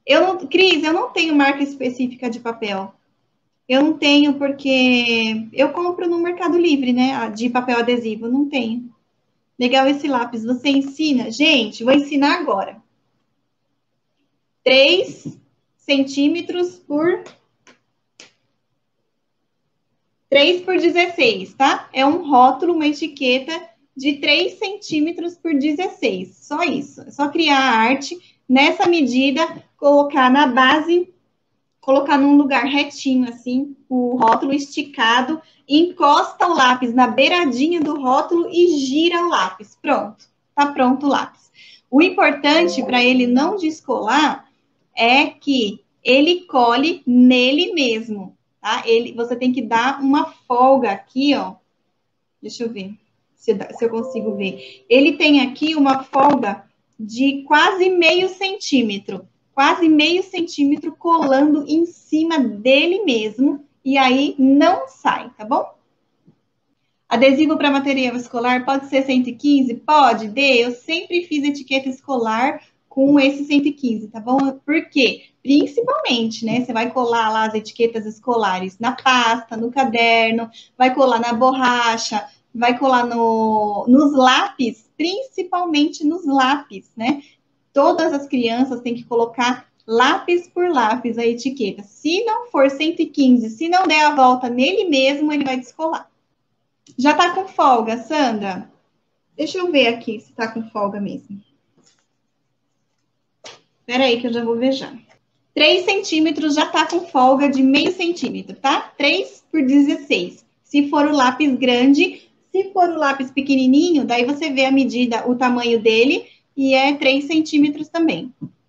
Cris, eu não tenho marca específica de papel. Eu não tenho porque eu compro no Mercado Livre, né? De papel adesivo, não tenho. Legal esse lápis. Você ensina? Gente, vou ensinar agora. 3 centímetros por 3 por 16, tá? É um rótulo, uma etiqueta de 3 centímetros por 16. Só isso. É só criar a arte nessa medida, colocar na base, colocar num lugar retinho, assim, o rótulo esticado, encosta o lápis na beiradinha do rótulo e gira o lápis. Pronto. Tá pronto o lápis. O importante para ele não descolar é que ele cole nele mesmo, tá? Você tem que dar uma folga aqui, ó. Deixa eu ver se eu consigo ver. Ele tem aqui uma folga de quase meio centímetro. Quase meio centímetro colando em cima dele mesmo. E aí não sai, tá bom? Adesivo para material escolar pode ser 115? Pode, Dê. Eu sempre fiz etiqueta escolar com esse 115, tá bom? Por quê? Principalmente, né? Você vai colar lá as etiquetas escolares na pasta, no caderno, vai colar na borracha, vai colar nos lápis, principalmente nos lápis, né? Todas as crianças têm que colocar lápis por lápis a etiqueta. Se não for 115, se não der a volta nele mesmo, ele vai descolar. Já tá com folga, Sandra? Deixa eu ver aqui se tá com folga mesmo. Espera aí que eu já vou ver já. 3 centímetros já tá com folga de meio centímetro, tá? 3 por 16. Se for o lápis grande, se for o lápis pequenininho, daí você vê a medida, o tamanho dele, e é 3 centímetros também.